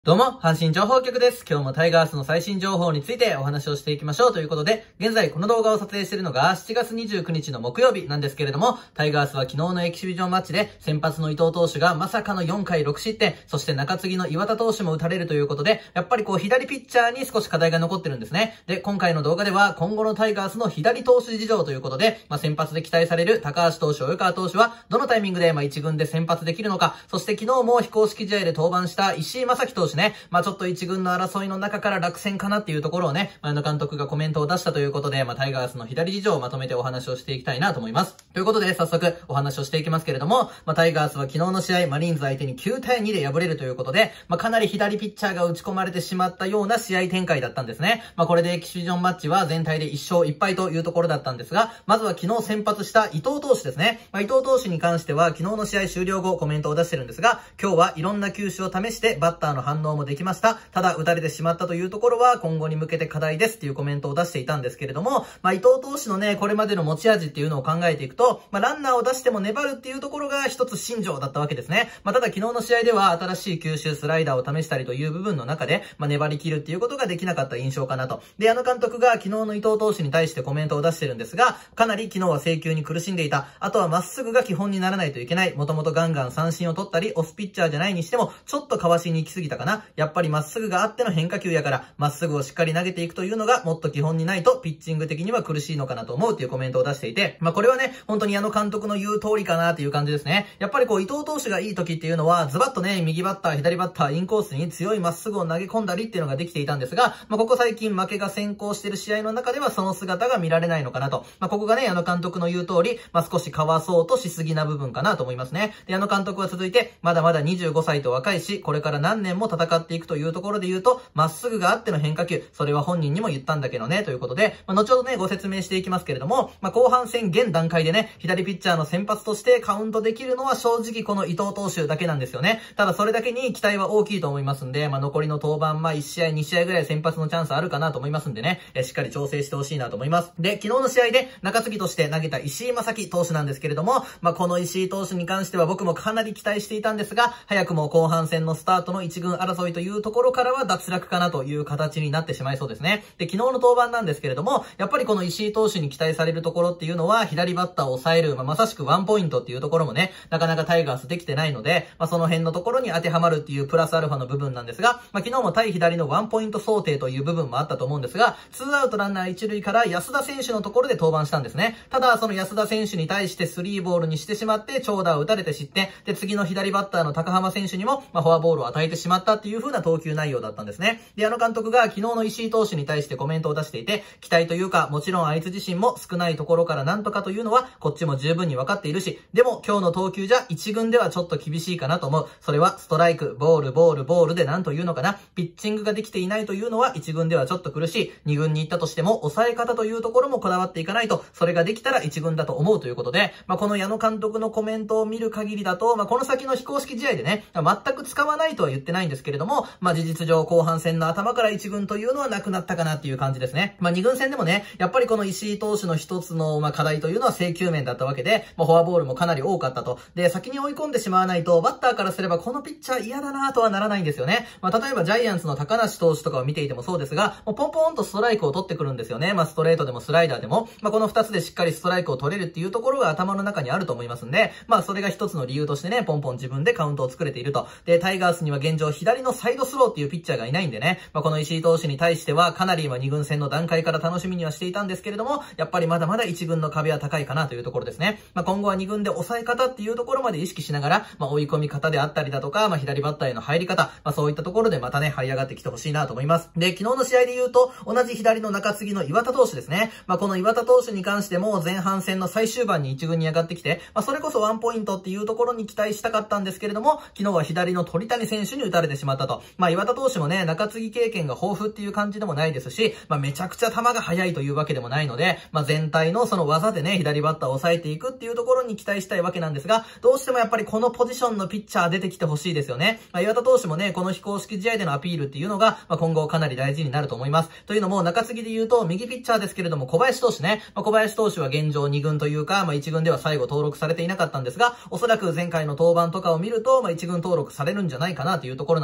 どうも、阪神情報局です。今日もタイガースの最新情報についてお話をしていきましょうということで、現在この動画を撮影しているのが7月29日の木曜日なんですけれども、タイガースは昨日のエキシビジョンマッチで先発の伊藤投手がまさかの4回6失点、そして中継ぎの岩田投手も打たれるということで、やっぱり左ピッチャーに少し課題が残ってるんですね。で、今回の動画では今後のタイガースの左投手事情ということで、先発で期待される高橋投手、及川投手はどのタイミングで一軍で先発できるのか、そして昨日も非公式試合で登板した石井正樹投手ね、ちょっと一軍の争いの中から落選かなっていうところをね、矢野監督がコメントを出したということで、タイガースの左事情をまとめてお話をしていきたいなと思います。ということで、早速お話をしていきますけれども、タイガースは昨日の試合、マリーンズ相手に9対2で敗れるということで、かなり左ピッチャーが打ち込まれてしまったような試合展開だったんですね。これでエキシビジョンマッチは全体で1勝1敗というところだったんですが、まずは昨日先発した伊藤投手ですね。伊藤投手に関しては昨日の試合終了後コメントを出してるんですが、今日はいろんな球種を試してバッターの反応もできました。ただ打たれてしまったというところは今後に向けて課題ですっていうコメントを出していたんですけれども、伊藤投手のね、これまでの持ち味っていうのを考えていくと、ランナーを出しても粘るっていうところが一つ信条だったわけですね。ただ昨日の試合では新しい球種、スライダーを試したりという部分の中で、粘り切るっていうことができなかった印象かなと。で、矢野監督が昨日の伊藤投手に対してコメントを出してるんですが、かなり昨日は制球に苦しんでいた。あとはまっすぐが基本にならないといけない。もともとガンガン三振を取ったり、オフピッチャーじゃないにしても、ちょっとかわしに行き過ぎたかな。やっぱりまっすぐがあっての変化球やから、まっすぐをしっかり投げていくというのがもっと基本にないとピッチング的には苦しいのかなと思うっていうコメントを出していて、これはね、本当に矢野監督の言う通りかなっていう感じですね。やっぱり伊藤投手がいい時っていうのは、ズバッとね、右バッター、左バッター、インコースに強いまっすぐを投げ込んだりっていうのができていたんですが、ここ最近負けが先行している試合の中ではその姿が見られないのかなと。ここがね、矢野監督の言う通り、少しかわそうとしすぎな部分かなと思いますね。で、矢野監督は続いて、まだまだ25歳と若いし、これから何年も戦っていくというところで言うと、まっすぐがあっての変化球、それは本人にも言ったんだけどね、ということで、後ほどね、ご説明していきますけれども、後半戦現段階でね、左ピッチャーの先発としてカウントできるのは正直この伊藤投手だけなんですよね。ただそれだけに期待は大きいと思いますんで、残りの登板、1試合、2試合ぐらい先発のチャンスあるかなと思いますんでね、しっかり調整してほしいなと思います。で、昨日の試合で中継ぎとして投げた石井正樹投手なんですけれども、この石井投手に関しては僕もかなり期待していたんですが、早くも後半戦のスタートの一軍争いというところからは脱落かなという形になってしまいそうですね。で、昨日の登板なんですけれども、やっぱりこの石井投手に期待されるところっていうのは、左バッターを抑える、まさしくワンポイントっていうところもね、なかなかタイガースできてないので、その辺のところに当てはまるっていうプラスアルファの部分なんですが、昨日も対左のワンポイント想定という部分もあったと思うんですが、ツーアウトランナー一塁から安田選手のところで登板したんですね。ただ、その安田選手に対してスリーボールにしてしまって、長打を打たれて失点。で、次の左バッターの高浜選手にも、フォアボールを与えてしまったっていう風な投球内容だったんですね。で、矢野監督が昨日の石井投手に対してコメントを出していて、期待というか、もちろんあいつ自身も少ないところからなんとかというのは、こっちも十分に分かっているし、でも今日の投球じゃ一軍ではちょっと厳しいかなと思う。それはストライク、ボール、ボール、ボールでなんというのかな。ピッチングができていないというのは一軍ではちょっと苦しい。二軍に行ったとしても、抑え方というところもこだわっていかないと、それができたら一軍だと思うということで、この矢野監督のコメントを見る限りだと、この先の非公式試合でね、全く使わないとは言ってないんですけれども、事実上後半戦の頭から一軍というのはなくなったかなっていう感じですね。二軍戦でもね、やっぱりこの石井投手の一つの課題というのは制球面だったわけで、フォアボールもかなり多かったと。で、先に追い込んでしまわないと、バッターからすればこのピッチャー嫌だなとはならないんですよね。例えばジャイアンツの高梨投手とかを見ていてもそうですが、ポンポンとストライクを取ってくるんですよね。ストレートでもスライダーでも、この二つでしっかりストライクを取れるっていうところが頭の中にあると思いますんで、それが一つの理由としてね、ポンポン自分でカウントを作れていると。で、タイガースには現状左のサイドスローっていうピッチャーがいないんでね、この石井投手に対してはかなり二軍戦の段階から楽しみにはしていたんですけれども、やっぱりまだまだ一軍の壁は高いかなというところですね。今後は二軍で抑え方っていうところまで意識しながら、追い込み方であったりだとか、左バッターへの入り方、そういったところでまたね、這い上がってきてほしいなと思います。で、昨日の試合で言うと、同じ左の中継ぎの岩田投手ですね。この岩田投手に関しても前半戦の最終盤に一軍に上がってきて、それこそワンポイントっていうところに期待したかったんですけれども、昨日は左の鳥谷選手に打たれてしまったと。岩田投手もね、中継ぎ経験が豊富っていう感じでもないですし、めちゃくちゃ球が速いというわけでもないので、全体のその技でね、左バッターを抑えていくっていうところに期待したいわけなんですが、どうしてもやっぱりこのポジションのピッチャー出てきてほしいですよね。岩田投手もね、この非公式試合でのアピールっていうのが、今後かなり大事になると思います。というのも、中継ぎで言うと、右ピッチャーですけれども、小林投手ね、小林投手は現状2軍というか、1軍では最後登録されていなかったんですが、おそらく前回の登板とかを見ると、1軍登録されるんじゃないかなというところなん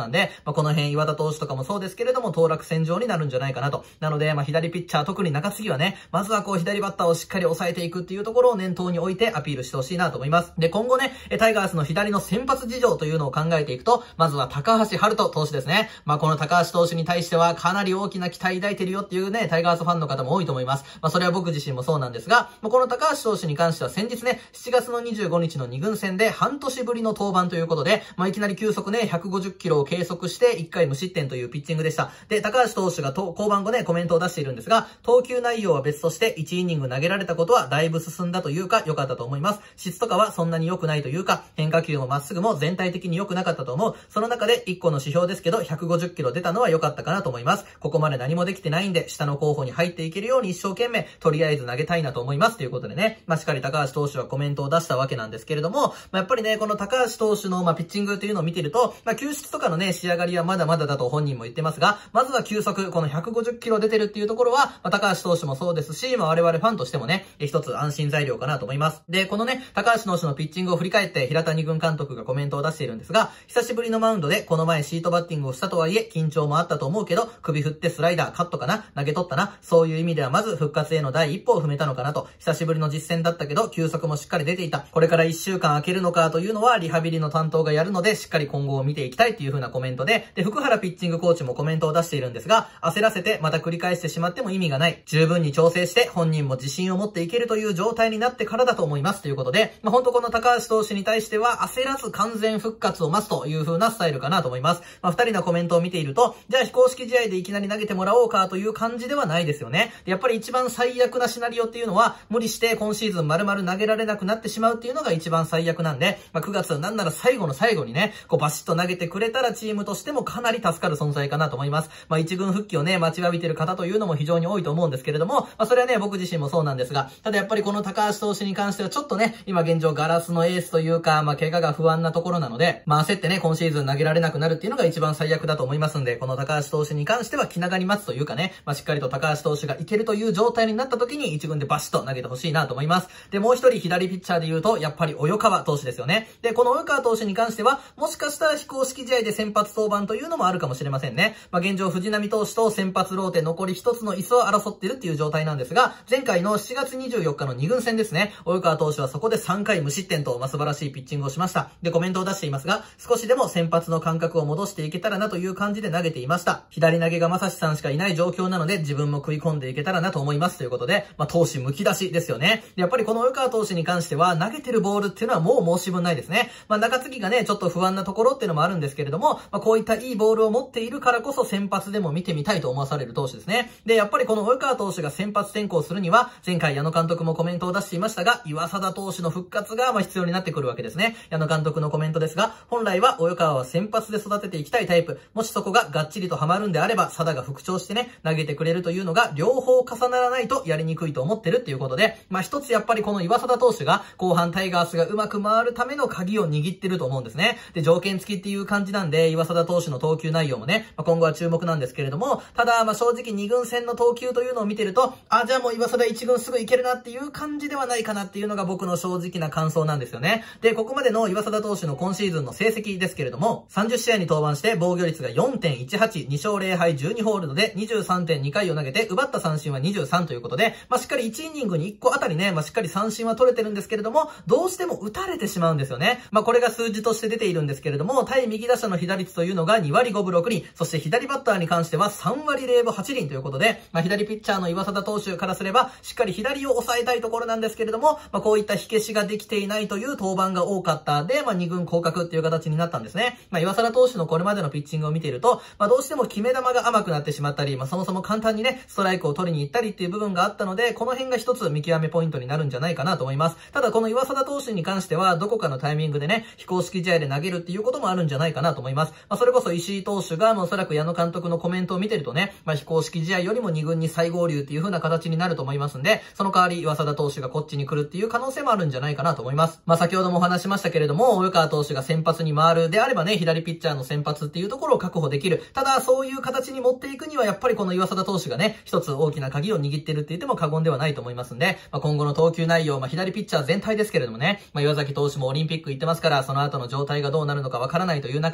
なんで、この辺岩田投手とかもそうですけれども、当落線上になるんじゃないかなと。なので、左ピッチャー、特に中継ぎはね、まずは左バッターをしっかり抑えていくっていうところを念頭に置いてアピールしてほしいなと思います。で、今後ね、タイガースの左の先発事情というのを考えていくと、まずは高橋遥人投手ですね。この高橋投手に対してはかなり大きな期待抱いてるよっていうね、タイガースファンの方も多いと思います。それは僕自身もそうなんですが、この高橋投手に関しては先日ね、7月の25日の2軍戦で半年ぶりの登板ということで、いきなり球速ね、150キロを計測して1回無失点というピッチングでした。で、高橋投手が降板後ね、コメントを出しているんですが、投球内容は別として1イニング投げられたことはだいぶ進んだというか良かったと思います。質とかはそんなに良くないというか、変化球もまっすぐも全体的に良くなかったと思う。その中で1個の指標ですけど、150キロ出たのは良かったかなと思います。ここまで何もできてないんで、下の候補に入っていけるように一生懸命、とりあえず投げたいなと思いますということでね、しっかり高橋投手はコメントを出したわけなんですけれども、やっぱりね、この高橋投手のピッチングというのを見てると、球質とかのね、仕上がりはまだまだだと本人も言ってますが、まずは球速、この150キロ出てるっていうところは、高橋投手もそうですし、我々ファンとしてもね、一つ安心材料かなと思います。で、このね、高橋投手のピッチングを振り返って平谷軍監督がコメントを出しているんですが、久しぶりのマウンドでこの前シートバッティングをしたとはいえ、緊張もあったと思うけど、首振ってスライダー、カットかな、投げ取ったな、そういう意味ではまず復活への第一歩を踏めたのかなと、久しぶりの実戦だったけど、球速もしっかり出ていた。これから1週間空けるのかというのは、リハビリの担当がやるので、しっかり今後を見ていきたいという風なコメントで、福原ピッチングコーチもコメントを出しているんですが、焦らせてまた繰り返してしまっても意味がない。十分に調整して、本人も自信を持っていけるという状態になってからだと思いますということで、本当この高橋投手に対しては、焦らず完全復活を待つという風なスタイルかなと思います。二人のコメントを見ていると、じゃあ非公式試合でいきなり投げてもらおうかという感じではないですよね。やっぱり一番最悪なシナリオっていうのは、無理して今シーズン丸々投げられなくなってしまうっていうのが一番最悪なんで、9月なんなら最後の最後にね、バシッと投げてくれたらチームとしてもかなり助かる存在かなと思います。一軍復帰をね、待ちわびてる方というのも非常に多いと思うんですけれども、それはね、僕自身もそうなんですが、ただやっぱりこの高橋投手に関してはちょっとね、今現状ガラスのエースというか、怪我が不安なところなので、焦ってね、今シーズン投げられなくなるっていうのが一番最悪だと思いますんで、この高橋投手に関しては気長に待つというかね、しっかりと高橋投手がいけるという状態になった時に一軍でバシッと投げてほしいなと思います。で、もう一人左ピッチャーで言うと、やっぱり及川投手ですよね。で、この及川投手に関しては、もしかしたら非公式試合で先発登板というのもあるかもしれませんね。現状藤浪投手と先発ローテ残り一つの椅子を争ってるっていう状態なんですが、前回の7月24日の2軍戦ですね、及川投手はそこで3回無失点と、素晴らしいピッチングをしました。で、コメントを出していますが、少しでも先発の感覚を戻していけたらなという感じで投げていました。左投げが正志さんしかいない状況なので、自分も食い込んでいけたらなと思いますということで、投手むき出しですよね。やっぱりこの及川投手に関しては、投げてるボールっていうのはもう申し分ないですね。中継ぎがね、ちょっと不安なところっていうのもあるんですけれども、こういったいいボールを持っているからこそ先発でも見てみたいと思わされる投手ですね。で、やっぱりこの及川投手が先発転向するには、前回矢野監督もコメントを出していましたが、岩貞投手の復活が必要になってくるわけですね。矢野監督のコメントですが、本来は及川は先発で育てていきたいタイプ。もしそこががっちりとハマるんであれば、貞が復調してね、投げてくれるというのが両方重ならないとやりにくいと思ってるっていうことで、一つやっぱりこの岩貞投手が後半タイガースがうまく回るための鍵を握ってると思うんですね。で、条件付きっていう感じなんで、岩貞投手の投球内容もね、今後は注目なんですけれども、ただ正直2軍戦の投球というのを見てると、じゃあもう岩貞1軍すぐいけるなっていう感じではないかなっていうのが僕の正直な感想なんですよね。で、ここまでの岩貞投手の今シーズンの成績ですけれども、30試合に登板して防御率が 4.18、2勝0敗12ホールドで 23.2 回を投げて、奪った三振は23ということで、しっかり1イニングに1個あたりね、しっかり三振は取れてるんですけれども、どうしても打たれてしまうんですよね。これが数字として出ているんですけれども、対右打者の被打率というのが2割5分6厘、そして左バッターに関しては3割0分8厘ということで、左ピッチャーの岩貞投手からすれば、しっかり左を抑えたいところなんですけれども、こういった火消しができていないという登板が多かったで、2軍降格っていう形になったんですね。岩貞投手のこれまでのピッチングを見ていると、どうしても決め球が甘くなってしまったり、そもそも簡単にね、ストライクを取りに行ったりっていう部分があったので、この辺が一つ見極めポイントになるんじゃないかなと思います。ただこの岩貞投手に関しては、どこかのタイミングでね、非公式試合で投げるっていうこともあるんじゃないかなと思います。それこそ石井投手が、おそらく矢野監督のコメントを見てるとね、非公式試合よりも2軍に再合流っていう風な形になると思いますんで、その代わり岩貞投手がこっちに来るっていう可能性もあるんじゃないかなと思います。先ほどもお話しましたけれども、及川投手が先発に回るであればね、左ピッチャーの先発っていうところを確保できる。ただ、そういう形に持っていくには、やっぱりこの岩貞投手がね、一つ大きな鍵を握ってるって言っても過言ではないと思いますんで、今後の投球内容、左ピッチャー全体ですけれどもね、岩崎投手もオリンピック行ってますから、その後の状態がどうなるのかわからないという中で、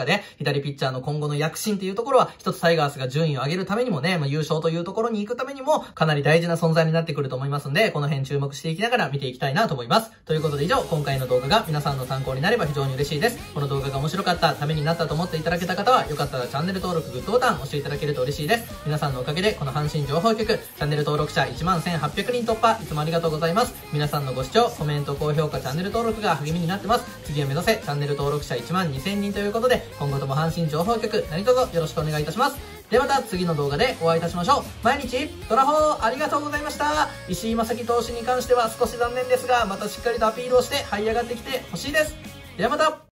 左ピッチャーの今後の躍進っていうところは、一つタイガースが順位を上げるためにもね、優勝というところに行くためにも、かなり大事な存在になってくると思いますんで、この辺注目していきながら見ていきたいなと思います。ということで以上、今回の動画が皆さんの参考になれば非常に嬉しいです。この動画が面白かった、ためになったと思っていただけた方は、よかったらチャンネル登録、グッドボタン押していただけると嬉しいです。皆さんのおかげで、この阪神情報局、チャンネル登録者11,800人突破、いつもありがとうございます。皆さんのご視聴、コメント、高評価、チャンネル登録が励みになってます。次を目指せ、チャンネル登録者12,000人ということで、今後とも阪神情報局、何卒よろしくお願いいたします。ではまた次の動画でお会いいたしましょう。毎日、ドラホーありがとうございました。石井正樹投手に関しては少し残念ですが、またしっかりとアピールをして這い上がってきてほしいです。ではまた。